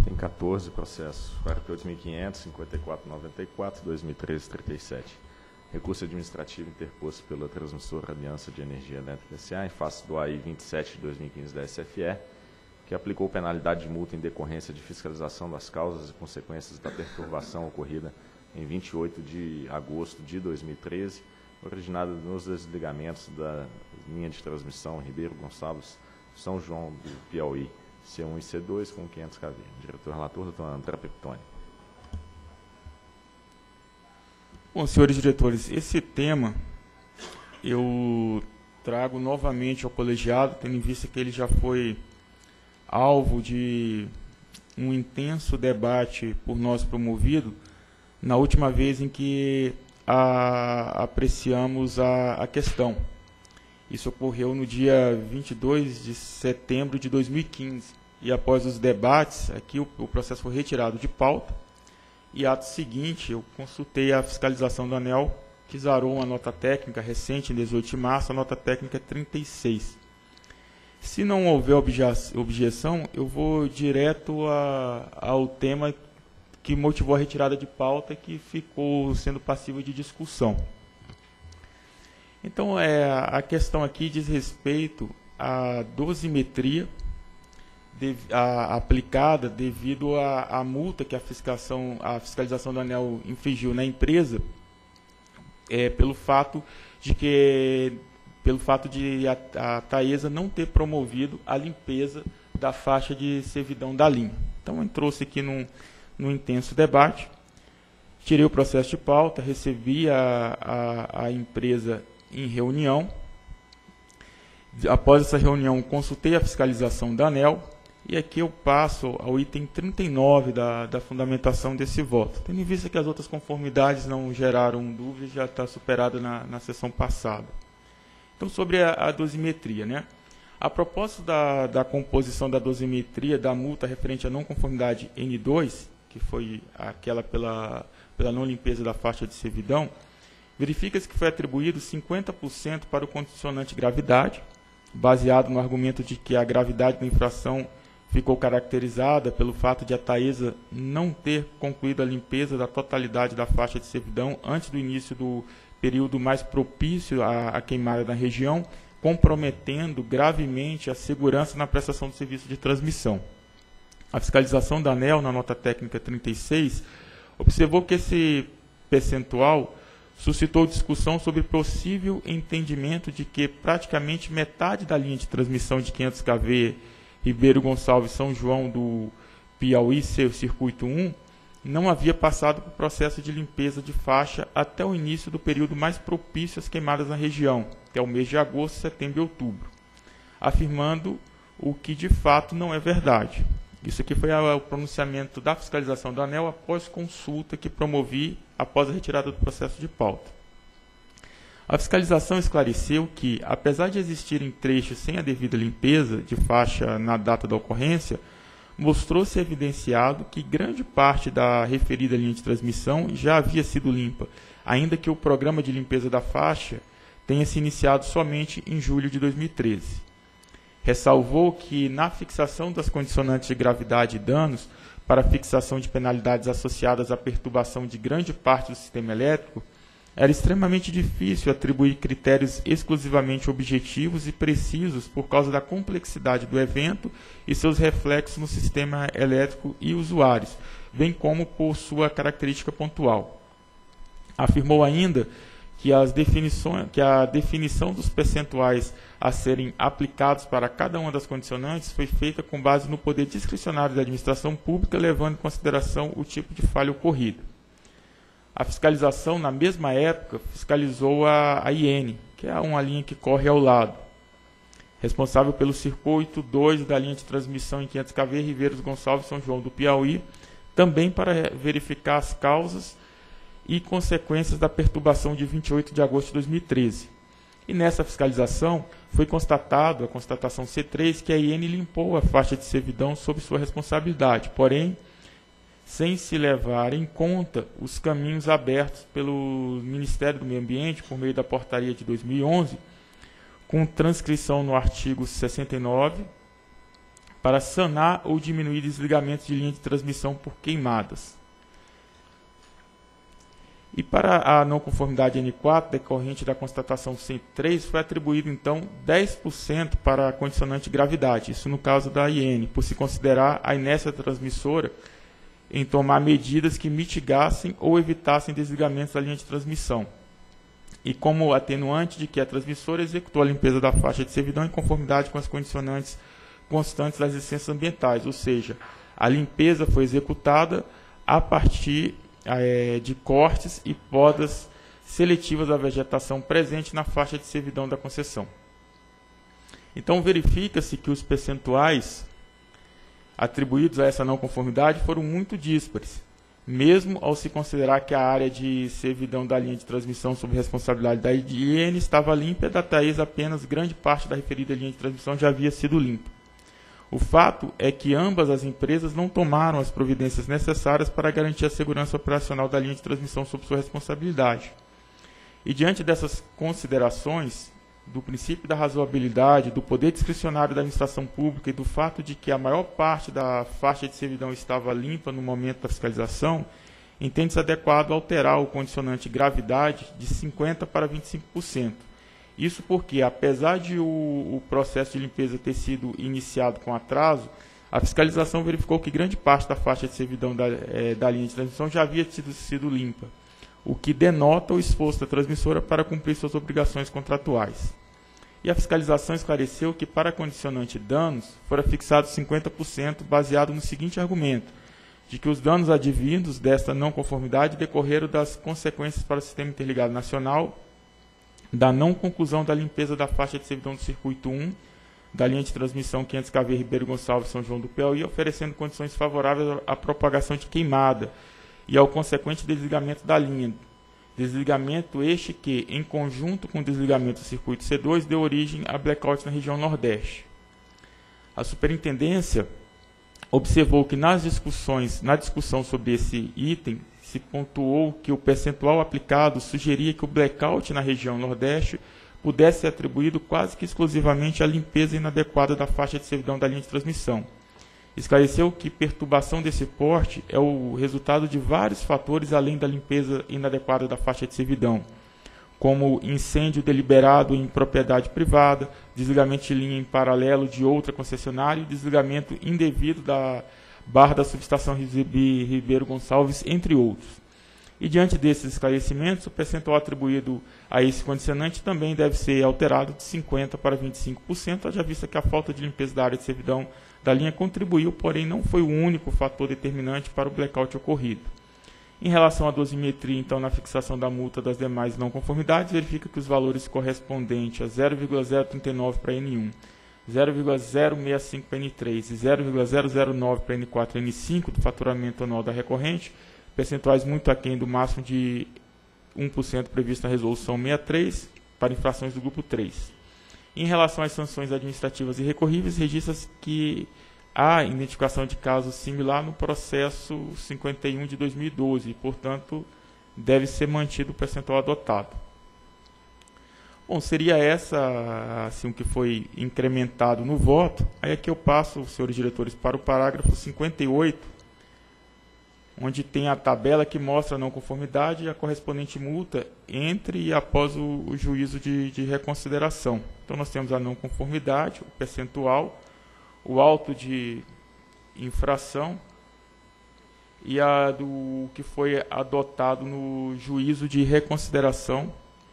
Tem 14 processos, 48.500, 54.94, 2013-37. Recurso administrativo interposto pela transmissora Aliança de Energia Elétrica S.A. em face do AI 27 de 2015 da SFE, que aplicou penalidade de multa em decorrência de fiscalização das causas e consequências da perturbação ocorrida em 28 de agosto de 2013, originada nos desligamentos da linha de transmissão Ribeiro Gonçalves, São João do Piauí, C1 e C2 com 500 kV. Diretor relator, doutor André Peptoni. Bom, senhores diretores, esse tema eu trago novamente ao colegiado, tendo em vista que ele já foi alvo de um intenso debate por nós promovido na última vez em que apreciamos a questão. Isso ocorreu no dia 22 de setembro de 2015. E após os debates, aqui o processo foi retirado de pauta. E ato seguinte, eu consultei a fiscalização do ANEEL, que zarou uma nota técnica recente, em 18 de março, a nota técnica é 36. Se não houver objeção, eu vou direto ao tema que motivou a retirada de pauta e que ficou sendo passível de discussão. Então, a questão aqui diz respeito à dosimetria aplicada devido à multa que a fiscalização do ANEEL infligiu na empresa, pelo fato de a Taesa não ter promovido a limpeza da faixa de servidão da linha. Então, entrou-se aqui num intenso debate, tirei o processo de pauta, recebi a empresa em reunião. Após essa reunião, consultei a fiscalização da ANEEL, e aqui eu passo ao item 39 da fundamentação desse voto. Tendo em vista que as outras conformidades não geraram dúvidas, já está superada na sessão passada. Então, sobre a dosimetria, né? A proposta da composição da dosimetria da multa referente à não conformidade N2, que foi aquela pela não limpeza da faixa de servidão, verifica-se que foi atribuído 50% para o condicionante gravidade, baseado no argumento de que a gravidade da infração ficou caracterizada pelo fato de a Taesa não ter concluído a limpeza da totalidade da faixa de servidão antes do início do período mais propício à queimada na região, comprometendo gravemente a segurança na prestação do serviço de transmissão. A fiscalização da ANEEL, na nota técnica 36, observou que esse percentual suscitou discussão sobre possível entendimento de que praticamente metade da linha de transmissão de 500 kV Ribeiro Gonçalves São João do Piauí, seu circuito 1, não havia passado por processo de limpeza de faixa até o início do período mais propício às queimadas na região, que é o mês de agosto, setembro e outubro, afirmando o que de fato não é verdade. Isso aqui foi o pronunciamento da fiscalização da ANEEL após consulta que promovi após a retirada do processo de pauta. A fiscalização esclareceu que, apesar de existirem trechos sem a devida limpeza de faixa na data da ocorrência, mostrou-se evidenciado que grande parte da referida linha de transmissão já havia sido limpa, ainda que o programa de limpeza da faixa tenha se iniciado somente em julho de 2013. Ressalvou que, na fixação das condicionantes de gravidade e danos para a fixação de penalidades associadas à perturbação de grande parte do sistema elétrico, era extremamente difícil atribuir critérios exclusivamente objetivos e precisos por causa da complexidade do evento e seus reflexos no sistema elétrico e usuários, bem como por sua característica pontual. Afirmou ainda que a definição dos percentuais a serem aplicados para cada uma das condicionantes foi feita com base no poder discricionário da administração pública, levando em consideração o tipo de falha ocorrida. A fiscalização, na mesma época, fiscalizou a IN, que é uma linha que corre ao lado, responsável pelo circuito 2 da linha de transmissão em 500 kV Ribeiros Gonçalves São João do Piauí, também para verificar as causas e consequências da perturbação de 28 de agosto de 2013. E nessa fiscalização foi constatado, a constatação C3, que a IN limpou a faixa de servidão sob sua responsabilidade, porém, sem se levar em conta os caminhos abertos pelo Ministério do Meio Ambiente, por meio da portaria de 2011, com transcrição no artigo 69, para sanar ou diminuir desligamentos de linha de transmissão por queimadas. E para a não conformidade N4, decorrente da constatação 103, foi atribuído, então, 10% para a condicionante gravidade, isso no caso da IN, por se considerar a inércia transmissora em tomar medidas que mitigassem ou evitassem desligamentos da linha de transmissão. E como atenuante de que a transmissora executou a limpeza da faixa de servidão em conformidade com as condicionantes constantes das licenças ambientais, ou seja, a limpeza foi executada a partir de cortes e podas seletivas da vegetação presente na faixa de servidão da concessão. Então, verifica-se que os percentuais atribuídos a essa não conformidade foram muito díspares, mesmo ao se considerar que a área de servidão da linha de transmissão sob responsabilidade da IN estava limpa e da Taesa apenas grande parte da referida linha de transmissão já havia sido limpa. O fato é que ambas as empresas não tomaram as providências necessárias para garantir a segurança operacional da linha de transmissão sob sua responsabilidade. E diante dessas considerações, do princípio da razoabilidade, do poder discricionário da administração pública e do fato de que a maior parte da faixa de servidão estava limpa no momento da fiscalização, entende-se adequado alterar o condicionante gravidade de 50% para 25%. Isso porque, apesar de o processo de limpeza ter sido iniciado com atraso, a fiscalização verificou que grande parte da faixa de servidão da linha de transmissão já havia sido limpa, o que denota o esforço da transmissora para cumprir suas obrigações contratuais. E a fiscalização esclareceu que, para a condicionante danos, fora fixado 50%, baseado no seguinte argumento, de que os danos advindos desta não conformidade decorreram das consequências para o Sistema Interligado Nacional, da não conclusão da limpeza da faixa de servidão do Circuito 1, da linha de transmissão 500 kV Ribeiro Gonçalves São João do Piauí, oferecendo condições favoráveis à propagação de queimada e ao consequente desligamento da linha. Desligamento este que, em conjunto com o desligamento do Circuito C2, deu origem a blackout na região Nordeste. A Superintendência observou que na discussão sobre esse item, se pontuou que o percentual aplicado sugeria que o blackout na região Nordeste pudesse ser atribuído quase que exclusivamente à limpeza inadequada da faixa de servidão da linha de transmissão. Esclareceu que perturbação desse porte é o resultado de vários fatores além da limpeza inadequada da faixa de servidão, como incêndio deliberado em propriedade privada, desligamento de linha em paralelo de outra concessionária e desligamento indevido da barra da subestação Ribeiro Gonçalves, entre outros. E diante desses esclarecimentos, o percentual atribuído a esse condicionante também deve ser alterado de 50% para 25%, haja vista que a falta de limpeza da área de servidão da linha contribuiu, porém não foi o único fator determinante para o blackout ocorrido. Em relação à dosimetria, então, na fixação da multa das demais não conformidades, verifica que os valores correspondentes a 0,039 para N1, 0,065 para N3 e 0,009 para N4 e N5 do faturamento anual da recorrente, percentuais muito aquém do máximo de 1% previsto na Resolução 63 para infrações do Grupo 3. Em relação às sanções administrativas irrecorríveis, registra-se que há identificação de caso similar no processo 51 de 2012 e, portanto, deve ser mantido o percentual adotado. Bom, seria essa assim, o que foi incrementado no voto. Aí aqui eu passo, senhores diretores, para o parágrafo 58, onde tem a tabela que mostra a não conformidade e a correspondente multa entre e após o juízo de reconsideração. Então, nós temos a não conformidade, o percentual, o auto de infração e a do que foi adotado no juízo de reconsideração,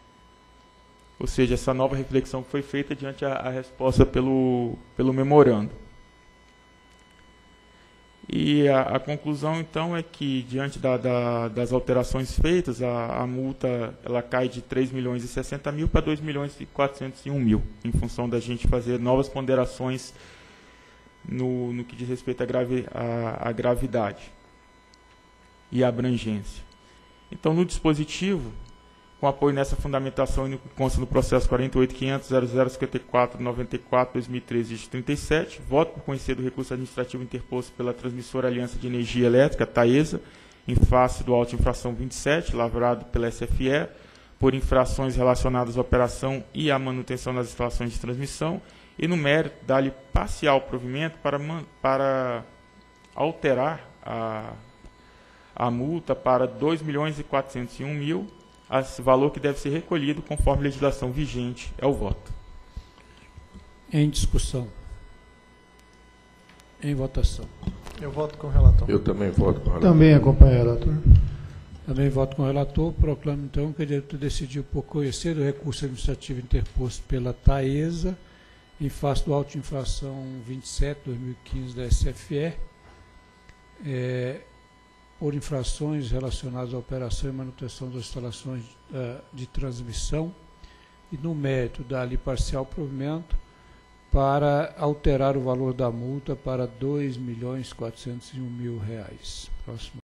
ou seja, essa nova reflexão que foi feita diante a resposta pelo memorando. E a conclusão, então, é que, diante das alterações feitas, a multa ela cai de 3.060.000 para 2.401.000, em função da gente fazer novas ponderações no que diz respeito à gravidade e à abrangência. Então, no dispositivo, com apoio nessa fundamentação e consta no processo 48.500.0054.94/2013-37, voto por conhecer do recurso administrativo interposto pela Transmissora Aliança de Energia Elétrica, Taesa, em face do auto de infração 27, lavrado pela SFE, por infrações relacionadas à operação e à manutenção das instalações de transmissão, E no mérito, dá-lhe parcial provimento para alterar a multa para R$ 2.401.000, valor que deve ser recolhido conforme a legislação vigente. É o voto. Em discussão. Em votação. Eu voto com o relator. Eu também voto com o relator. Também acompanho o relator. Também voto com o relator. Proclamo, então, que a diretoria decidiu por conhecer o recurso administrativo interposto pela Taesa, em face do auto de infração 27/2015 da SFE, por infrações relacionadas à operação e manutenção das instalações de transmissão, e no mérito dar-lhe parcial provimento para alterar o valor da multa para R$ 2.401.000. Próximo.